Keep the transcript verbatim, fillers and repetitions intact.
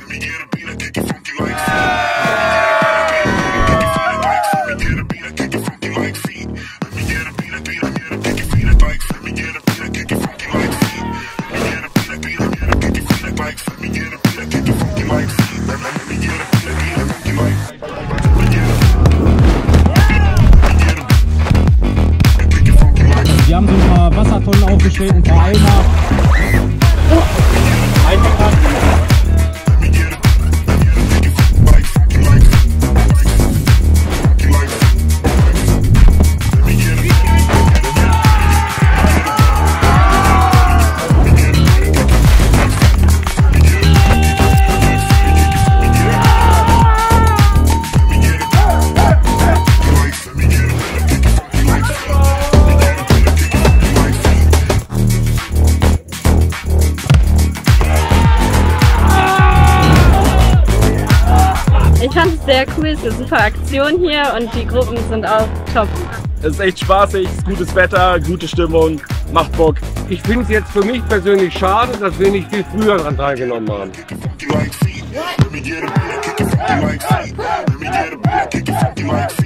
Wir haben so ein paar Wassertonnen aufgestellt, ein paar Eimer. Oh, Eimer. Ich fand es sehr cool, es ist eine super Aktion hier und die Gruppen sind auch top. Es ist echt spaßig, es ist gutes Wetter, gute Stimmung, macht Bock. Ich finde es jetzt für mich persönlich schade, dass wir nicht viel früher daran teilgenommen haben. Let me get a beat, kick it funky like feet. Let me get a beat, kick it funky like feet.